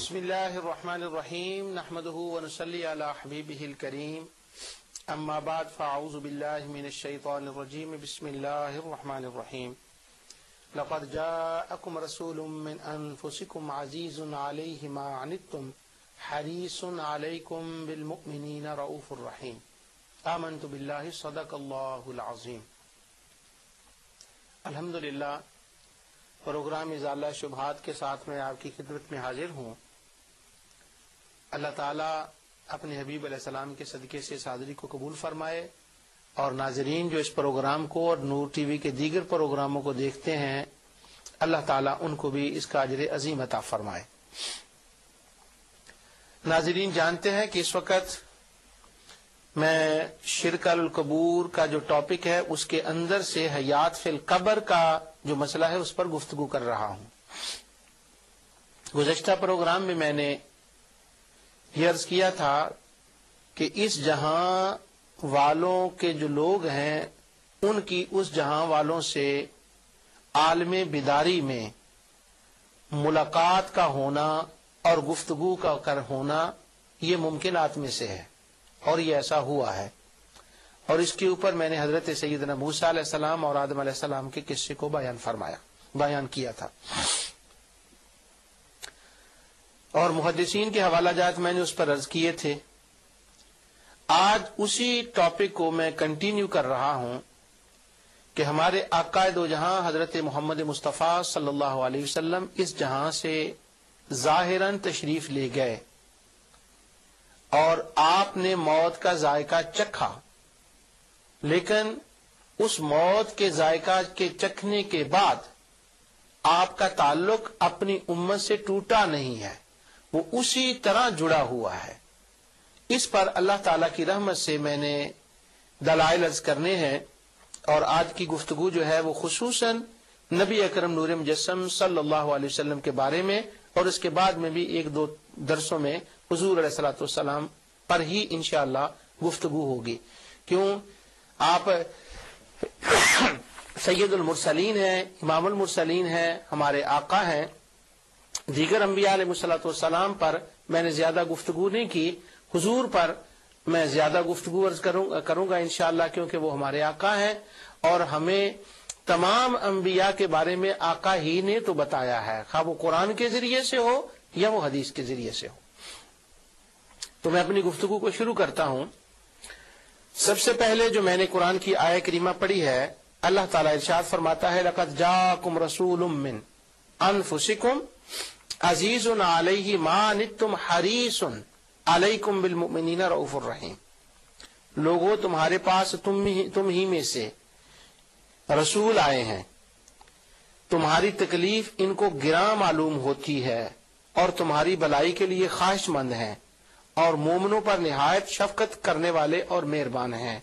بسم اللہ الرحمن الرحیم نحمده ونصلی علی حبیبہ الکریم اما بعد فاعوذ باللہ من الشیطان الرجیم بسم اللہ الرحمن الرحیم لقد جاءکم رسول من انفسکم عزیز علیہ ما عنتم حریص علیکم بالمؤمنین رؤوف الرحیم آمنت باللہ صدق اللہ العظیم۔ الحمدللہ پروگرام ازالہ شبہات کے ساتھ میں آپ کی خدمت میں حاضر ہوں۔ اللہ تعالیٰ اپنے حبیب علیہ السلام کے صدقے سے اس حاضری کو قبول فرمائے، اور ناظرین جو اس پروگرام کو اور نور ٹی وی کے دیگر پروگراموں کو دیکھتے ہیں، اللہ تعالیٰ ان کو بھی اس کا اجر عظیم عطا فرمائے۔ ناظرین جانتے ہیں کہ اس وقت میں شرک القبور کا جو ٹاپک ہے اس کے اندر سے حیات فی القبر کا جو مسئلہ ہے اس پر گفتگو کر رہا ہوں۔ گزشتہ پروگرام میں میں نے یہ عرض کیا تھا کہ اس جہاں والوں کے جو لوگ ہیں ان کی اس جہاں والوں سے عالم بیداری میں ملاقات کا ہونا اور گفتگو کا ہونا یہ ممکنات میں سے ہے، اور یہ ایسا ہوا ہے، اور اس کے اوپر میں نے حضرت سیدنا موسیٰ علیہ السلام اور آدم علیہ السلام کے قصے کو بیان کیا تھا، اور محدثین کے حوالہ جات میں نے اس پر عرض کیے تھے۔ آج اسی ٹاپک کو میں کنٹینیو کر رہا ہوں کہ ہمارے آقا دو جہاں حضرت محمد مصطفیٰ صلی اللہ علیہ وسلم اس جہاں سے ظاہراً تشریف لے گئے اور آپ نے موت کا ذائقہ چکھا، لیکن اس موت کے ذائقہ کے چکھنے کے بعد آپ کا تعلق اپنی امت سے ٹوٹا نہیں ہے، وہ اسی طرح جڑا ہوا ہے۔ اس پر اللہ تعالی کی رحمت سے میں نے دلائل عرض کرنے ہیں، اور آج کی گفتگو جو ہے وہ خصوصاً نبی اکرم نور مجسم صلی اللہ علیہ وسلم کے بارے میں، اور اس کے بعد میں بھی ایک دو درسوں میں حضور علیہ الصلوۃ والسلام پر ہی انشاءاللہ گفتگو ہوگی۔ کیوں؟ آپ سید المرسلین ہیں، امام المرسلین ہیں، ہمارے آقا ہیں۔ دیگر انبیاء علیہ الصلوۃ والسلام پر میں نے زیادہ گفتگو نہیں کی، حضور پر میں زیادہ گفتگو عرض کروں گا انشاءاللہ، کیونکہ وہ ہمارے آقا ہیں، اور ہمیں تمام انبیاء کے بارے میں آقا ہی نے تو بتایا ہے، خواہ وہ قرآن کے ذریعے سے ہو یا وہ حدیث کے ذریعے سے ہو۔ تو میں اپنی گفتگو کو شروع کرتا ہوں۔ سب سے پہلے جو میں نے قرآن کی آیت کریمہ پڑھی ہے، اللہ تعالیٰ ارشاد فرماتا ہے لَقَدْ جَاءَكُمْ رَسُولٌ مِّنْ أَنفُسِكُمْ عَزِيزٌ عَلَيْهِ مَا عَنِتُّمْ حَرِيصٌ عَلَيْكُمْ بِالْمُؤْمِنِينَ رَءُوفٌ رَحِيمٌ۔ لوگوں تمہارے پاس تم ہی میں سے رسول آئے ہیں، تمہاری تکلیف ان کو گراں معلوم ہوتی ہے اور تمہاری بھلائی کے لیے خواہش مند ہیں، اور مومنوں پر نہایت شفقت کرنے والے اور مہربان ہیں۔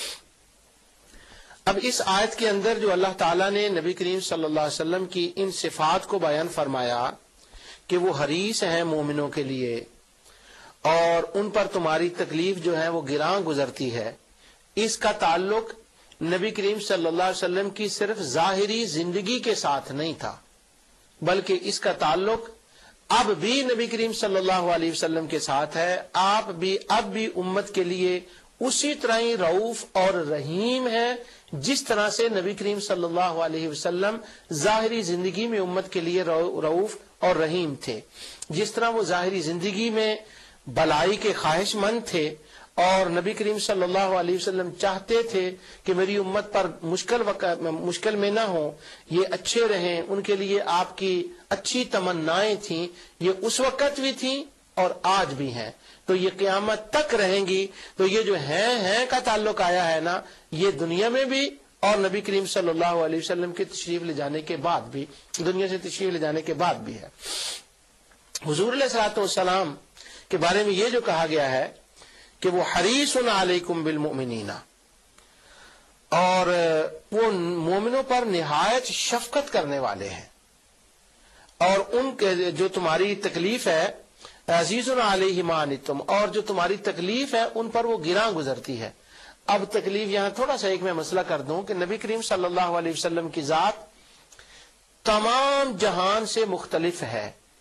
اب اس آیت کے اندر جو اللہ تعالیٰ نے نبی کریم صلی اللہ علیہ وسلم کی ان صفات کو بیان فرمایا کہ وہ حریص ہیں مومنوں کے لیے، اور ان پر تمہاری تکلیف جو ہے وہ گراں گزرتی ہے، اس کا تعلق نبی کریم صلی اللہ علیہ وسلم کی صرف ظاہری زندگی کے ساتھ نہیں تھا، بلکہ اس کا تعلق اب بھی نبی کریم صلی اللہ علیہ وسلم کے ساتھ ہے۔ آپ بھی اب بھی امت کے لیے اسی طرح ہی رؤوف اور رحیم ہے، جس طرح سے نبی کریم صلی اللہ علیہ وسلم ظاہری زندگی میں امت کے لیے رؤوف اور رحیم تھے۔ جس طرح وہ ظاہری زندگی میں بھلائی کے خواہش مند تھے، اور نبی کریم صلی اللہ علیہ وسلم چاہتے تھے کہ میری امت پر مشکل میں نہ ہو، یہ اچھے رہیں، ان کے لیے آپ کی اچھی تمنائیں تھیں، یہ اس وقت بھی تھیں اور آج بھی ہیں، تو یہ قیامت تک رہیں گی۔ تو یہ جو ہیں کا تعلق آیا ہے نا، یہ دنیا میں بھی اور نبی کریم صلی اللہ علیہ وسلم کے تشریف لے جانے کے بعد بھی، دنیا سے تشریف لے جانے کے بعد بھی ہے۔ حضور علیہ الصلوۃ والسلام کے بارے میں یہ جو کہا گیا ہے کہ وہ حریص علیکم بالمؤمنین، اور وہ مومنوں پر نہایت شفقت کرنے والے ہیں، اور ان کے جو تمہاری تکلیف ہے عزیز علیہ ما عنتم، اور جو تمہاری تکلیف ہے ان پر وہ گراں گزرتی ہے۔ اب تکلیف یہاں تھوڑا سا ایک میں مسئلہ کر دوں کہ نبی کریم صلی اللہ علیہ وسلم کی ذات تمام جہان سے مختلف ہے۔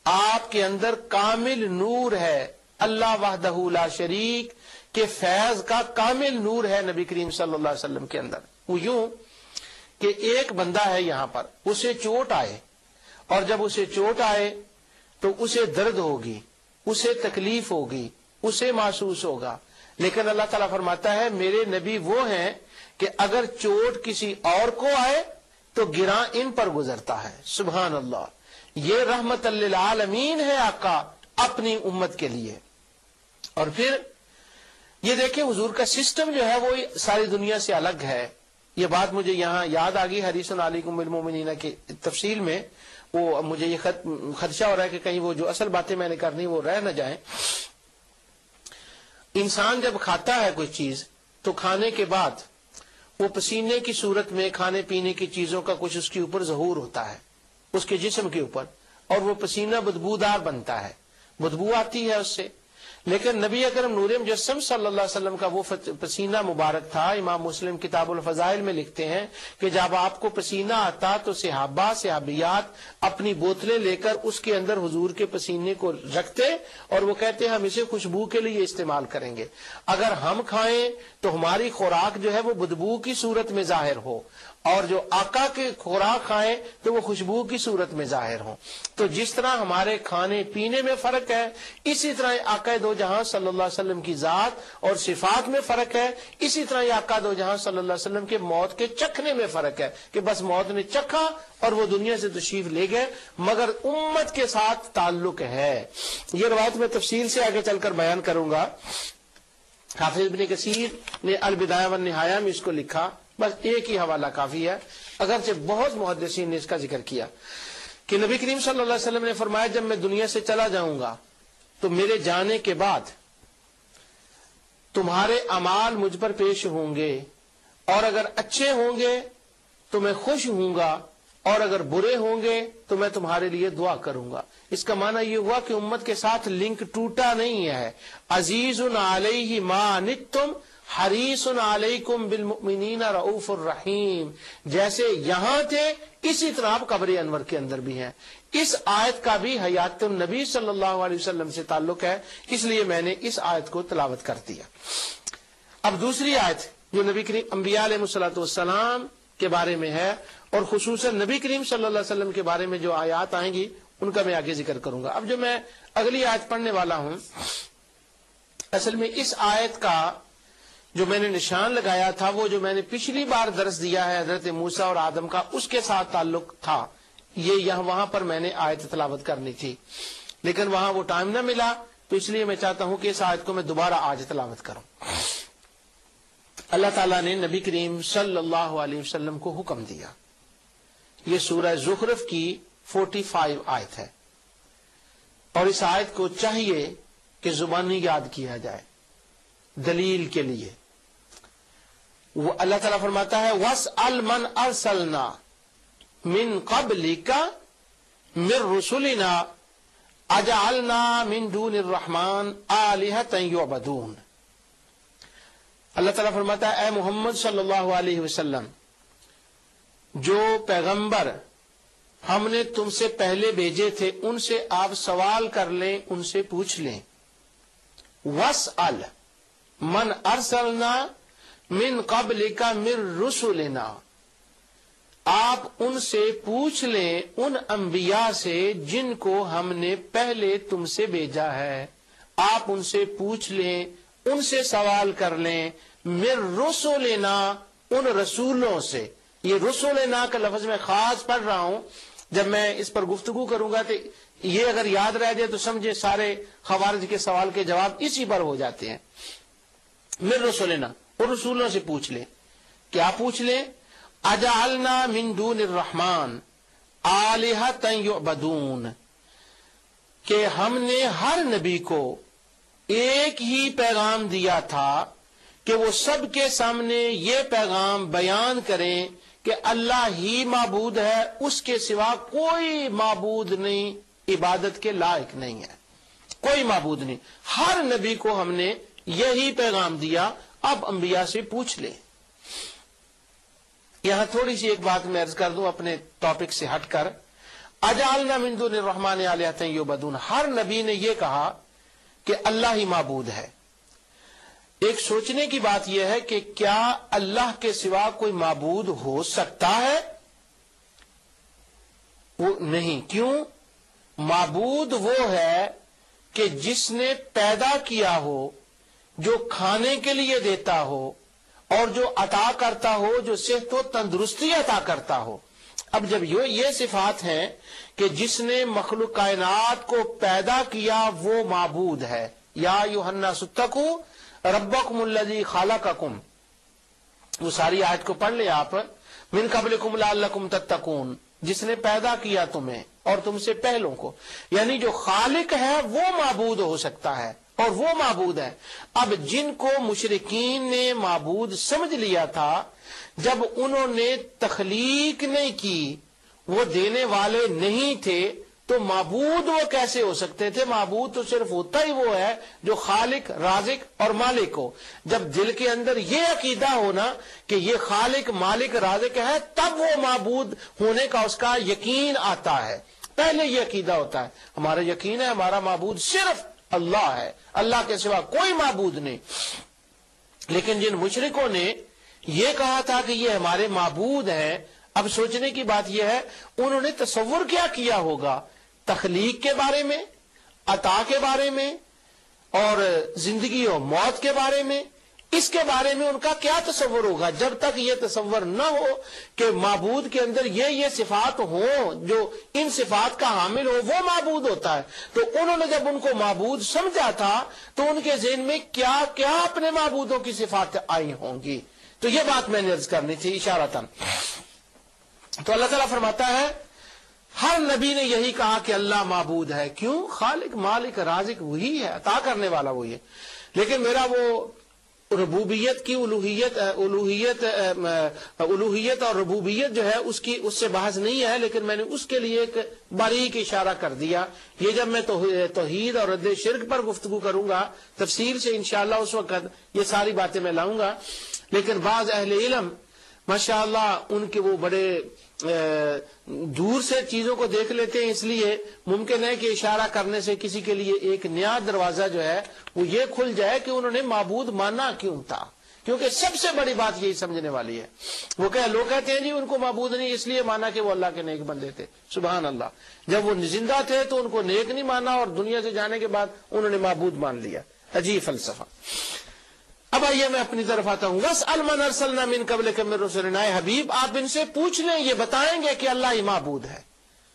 آپ کے اندر کامل نور ہے، اللہ وحدہ لا شریک کے فیض کا کامل نور ہے نبی کریم صلی اللہ علیہ وسلم کے اندر۔ وہ یوں کہ ایک بندہ ہے یہاں پر، اسے چوٹ آئے، اور جب اسے چوٹ آئے تو اسے درد ہوگی، اسے تکلیف ہوگی، اسے محسوس ہوگا، لیکن اللہ تعالیٰ فرماتا ہے میرے نبی وہ ہیں کہ اگر چوٹ کسی اور کو آئے تو گراں ان پر گزرتا ہے۔ سبحان اللہ، یہ رحمت للعالمین ہے آقا اپنی امت کے لیے۔ اور پھر یہ دیکھیں حضور کا سسٹم جو ہے وہ ساری دنیا سے الگ ہے۔ یہ بات مجھے یہاں یاد آ گئی حریص علیکم بالمؤمنین کی تفصیل میں، وہ مجھے یہ خدشہ ہو رہا ہے کہ کہیں وہ جو اصل باتیں میں نے کرنی وہ رہ نہ جائیں۔ انسان جب کھاتا ہے کوئی چیز تو کھانے کے بعد وہ پسینے کی صورت میں کھانے پینے کی چیزوں کا کچھ اس کے اوپر ظہور ہوتا ہے، اس کے جسم کے اوپر، اور وہ پسینہ بدبودار بنتا ہے، بدبو آتی ہے اس سے۔ لیکن نبی اکرم نور مجسم صلی اللہ علیہ وسلم کا وہ پسینہ مبارک تھا، امام مسلم کتاب الفضائل میں لکھتے ہیں کہ جب آپ کو پسینہ آتا تو صحابہ صحابیات اپنی بوتلیں لے کر اس کے اندر حضور کے پسینے کو رکھتے اور وہ کہتے ہم اسے خوشبو کے لیے استعمال کریں گے، اگر ہم کھائیں تو ہماری خوراک جو ہے وہ بدبو کی صورت میں ظاہر ہو، اور جو آقا کے خوراک کھائیں تو وہ خوشبو کی صورت میں ظاہر ہوں۔ تو جس طرح ہمارے کھانے پینے میں فرق ہے، اسی طرح آقا دو جہاں صلی اللہ علیہ وسلم کی ذات اور صفات میں فرق ہے، اسی طرح یہ آقا دو جہاں صلی اللہ علیہ وسلم کے موت کے چکھنے میں فرق ہے کہ بس موت نے چکھا اور وہ دنیا سے تشریف لے گئے، مگر امت کے ساتھ تعلق ہے۔ یہ روایت میں تفصیل سے آگے چل کر بیان کروں گا۔ حافظ ابن کثیر نے البدایہ والنہایہ میں اس کو لکھا، بس ایک ہی حوالہ کافی ہے، اگرچہ بہت محدثین نے اس کا ذکر کیا کہ نبی کریم صلی اللہ علیہ وسلم نے فرمایا جب میں دنیا سے چلا جاؤں گا تو میرے جانے کے بعد تمہارے اعمال مجھ پر پیش ہوں گے، اور اگر اچھے ہوں گے تو میں خوش ہوں گا، اور اگر برے ہوں گے تو میں تمہارے لیے دعا کروں گا۔ اس کا معنی یہ ہوا کہ امت کے ساتھ لنک ٹوٹا نہیں ہے۔ عزیز علیہ ما عنتم حریص علیکم بالمؤمنین رؤوف الرحیم، جیسے یہاں تھے اسی طرح آپ قبر انور کے اندر بھی ہیں۔ اس آیت کا بھی حیات النبی صلی اللہ علیہ وسلم سے تعلق ہے، اس لیے میں نے اس آیت کو تلاوت کر دیا۔ اب دوسری آیت جو نبی کریم انبیاء علیہ الصلوۃ والسلام کے بارے میں ہے، اور خصوصاً نبی کریم صلی اللہ علیہ وسلم کے بارے میں جو آیات آئیں گی ان کا میں آگے ذکر کروں گا۔ اب جو میں اگلی آیت پڑھنے والا ہوں، اصل میں اس آیت کا جو میں نے نشان لگایا تھا وہ جو میں نے پچھلی بار درس دیا ہے حضرت موسیٰ اور آدم کا، اس کے ساتھ تعلق تھا۔ یہ وہاں پر میں نے آیت تلاوت کرنی تھی، لیکن وہاں وہ ٹائم نہ ملا، تو اس لیے میں چاہتا ہوں کہ اس آیت کو میں دوبارہ آج تلاوت کروں۔ اللہ تعالیٰ نے نبی کریم صلی اللہ علیہ وسلم کو حکم دیا۔ یہ سورہ زخرف کی 45 آیت ہے، اور اس آیت کو چاہیے کہ زبانی یاد کیا جائے دلیل کے لیے۔ وہ اللہ تعالیٰ فرماتا ہے وَاسْأَلْ مَنْ أَرْسَلْنَا مِنْ قَبْلِكَ مِنْ رُسُلِنَا أَجَعَلْنَا مِنْ دُونِ الرَّحْمَنِ آلِهَةً يُعْبَدُونَ۔ اللہ تعالیٰ فرماتا ہے اے محمد صلی اللہ علیہ وسلم، جو پیغمبر ہم نے تم سے پہلے بھیجے تھے ان سے آپ سوال کر لیں، ان سے پوچھ لیں۔ وَاسْأَلْ مَنْ أَرْسَلْنَا مِنْ قَبْلِكَ مِنْ رُسُلِنَا، آپ ان سے پوچھ لیں ان انبیاء سے جن کو ہم نے پہلے تم سے بھیجا ہے، آپ ان سے پوچھ لیں، ان سے سوال کر لیں، مِنْ رُسُلِنَا، ان رسولوں سے۔ یہ رسولنا کا لفظ میں خاص پڑھ رہا ہوں، جب میں اس پر گفتگو کروں گا تو یہ اگر یاد رہ جائے تو سمجھے سارے خوارج کے سوال کے جواب اسی پر ہو جاتے ہیں۔ من رسولنا، اور رسولوں سے پوچھ لیں، کیا پوچھ لیں؟ اجعلنا من دون الرحمن آلہۃ یعبدون، کہ ہم نے ہر نبی کو ایک ہی پیغام دیا تھا کہ وہ سب کے سامنے یہ پیغام بیان کریں کہ اللہ ہی معبود ہے، اس کے سوا کوئی معبود نہیں، عبادت کے لائق نہیں ہے، کوئی معبود نہیں۔ ہر نبی کو ہم نے یہی پیغام دیا، اب انبیاء سے پوچھ لیں۔ یہاں تھوڑی سی ایک بات میں عرض کر دوں اپنے ٹاپک سے ہٹ کر۔ اجعلنا من دون الرحمن آلہۃ یعبدون، ہر نبی نے یہ کہا کہ اللہ ہی معبود ہے۔ ایک سوچنے کی بات یہ ہے کہ کیا اللہ کے سوا کوئی معبود ہو سکتا ہے؟ وہ نہیں۔ کیوں؟ معبود وہ ہے کہ جس نے پیدا کیا ہو، جو کھانے کے لیے دیتا ہو اور جو عطا کرتا ہو، جو صحت و تندرستی عطا کرتا ہو۔ اب جب یہ صفات ہیں کہ جس نے مخلوق کائنات کو پیدا کیا وہ معبود ہے۔ یا ایھا الناس اتقوا ربکم الذی خلقکم، وہ ساری آیت کو پڑھ لیں آپ، من قبلکم لعلکم تتقون، جس نے پیدا کیا تمہیں اور تم سے پہلوں کو، یعنی جو خالق ہے وہ معبود ہو سکتا ہے اور وہ معبود ہے۔ اب جن کو مشرکین نے معبود سمجھ لیا تھا، جب انہوں نے تخلیق نہیں کی، وہ دینے والے نہیں تھے، تو معبود وہ کیسے ہو سکتے تھے؟ معبود تو صرف ہوتا ہی وہ ہے جو خالق، رازق اور مالک ہو۔ جب دل کے اندر یہ عقیدہ ہونا کہ یہ خالق، مالک، رازق ہے، تب وہ معبود ہونے کا اس کا یقین آتا ہے۔ پہلے یہ عقیدہ ہوتا ہے، ہمارا یقین ہے ہمارا معبود صرف اللہ ہے، اللہ کے سوا کوئی معبود نہیں۔ لیکن جن مشرکوں نے یہ کہا تھا کہ یہ ہمارے معبود ہیں، اب سوچنے کی بات یہ ہے انہوں نے تصور کیا ہوگا تخلیق کے بارے میں، عطا کے بارے میں، اور زندگی اور موت کے بارے میں۔ اس کے بارے میں ان کا کیا تصور ہوگا؟ جب تک یہ تصور نہ ہو کہ معبود کے اندر یہ صفات ہوں جو ان صفات کا حامل ہو، وہ معبود ہوتا ہے۔ تو انہوں نے جب ان کو معبود سمجھا تھا تو ان کے ذہن میں کیا کیا اپنے معبودوں کی صفات آئی ہوں گی۔ تو یہ بات میں نے عرض کرنی تھی اشارتاً۔ تو اللہ تعالیٰ فرماتا ہے ہر نبی نے یہی کہا کہ اللہ معبود ہے۔ کیوں؟ خالق، مالک، رازق وہی ہے، عطا کرنے والا وہی ہے۔ لیکن میرا وہ ربوبیت کی الوہیت اور ربوبیت جو ہے اس سے بحث نہیں ہے، لیکن میں نے اس کے لیے ایک باریک اشارہ کر دیا۔ یہ جب میں توحید اور رد شرک پر گفتگو کروں گا تفصیل سے انشاءاللہ، اس وقت یہ ساری باتیں میں لاؤں گا۔ لیکن بعض اہل علم ماشاءاللہ ان کے وہ بڑے دور سے چیزوں کو دیکھ لیتے ہیں، اس لیے ممکن ہے کہ اشارہ کرنے سے کسی کے لیے ایک نیا دروازہ جو ہے وہ یہ کھل جائے کہ انہوں نے معبود مانا کیوں تھا، کیونکہ سب سے بڑی بات یہی سمجھنے والی ہے۔ وہ لوگ کہتے ہیں جی ان کو معبود نہیں اس لیے مانا کہ وہ اللہ کے نیک بندے تھے۔ سبحان اللہ، جب وہ زندہ تھے تو ان کو نیک نہیں مانا اور دنیا سے جانے کے بعد انہوں نے معبود مان لیا۔ عجیب فلسفہ۔ اب آئیے میں اپنی طرف آتا ہوں۔ وَاسْأَلْ مَنْ أَرْسَلْنَا مِنْ قَبْلِكَ مِنْ رُسُلِنَا، اے حبیب آپ ان سے پوچھ لیں، یہ بتائیں گے کہ اللہ ہی معبود ہے۔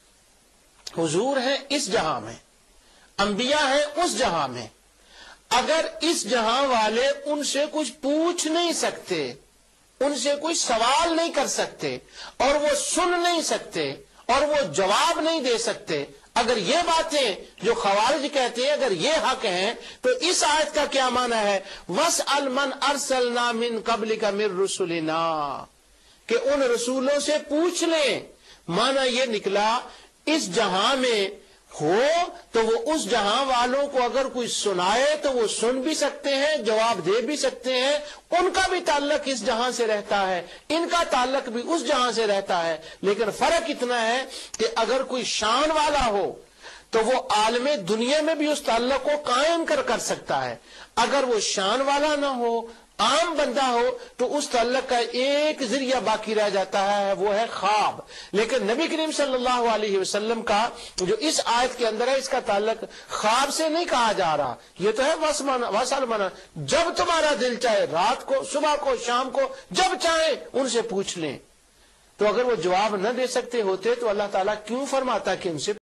حضور ہیں اس جہاں میں، انبیاء ہیں اس جہاں میں، اگر اس جہاں والے ان سے کچھ پوچھ نہیں سکتے، ان سے کوئی سوال نہیں کر سکتے، اور وہ سن نہیں سکتے اور وہ جواب نہیں دے سکتے، اگر یہ باتیں جو خوارج کہتے ہیں اگر یہ حق ہیں، تو اس آیت کا کیا معنی ہے؟ وَاسْأَلْ مَنْ أَرْسَلْنَا مِنْ قَبْلِكَ مِنْ رُسُلِنَا، کہ ان رسولوں سے پوچھ لیں۔ معنی یہ نکلا اس جہاں میں ہو تو وہ اس جہاں والوں کو اگر کوئی سنائے تو وہ سن بھی سکتے ہیں، جواب دے بھی سکتے ہیں، ان کا بھی تعلق اس جہاں سے رہتا ہے، ان کا تعلق بھی اس جہاں سے رہتا ہے۔ لیکن فرق اتنا ہے کہ اگر کوئی شان والا ہو تو وہ عالم دنیا میں بھی اس تعلق کو قائم کر سکتا ہے، اگر وہ شان والا نہ ہو، عام بندہ ہو، تو اس تعلق کا ایک ذریعہ باقی رہ جاتا ہے، وہ ہے خواب۔ لیکن نبی کریم صلی اللہ علیہ وسلم کا جو اس آیت کے اندر ہے اس کا تعلق خواب سے نہیں کہا جا رہا، یہ تو ہے وَاسْأَلْ مَنْ، جب تمہارا دل چاہے، رات کو، صبح کو، شام کو، جب چاہے ان سے پوچھ لیں۔ تو اگر وہ جواب نہ دے سکتے ہوتے تو اللہ تعالیٰ کیوں فرماتا کہ ان سے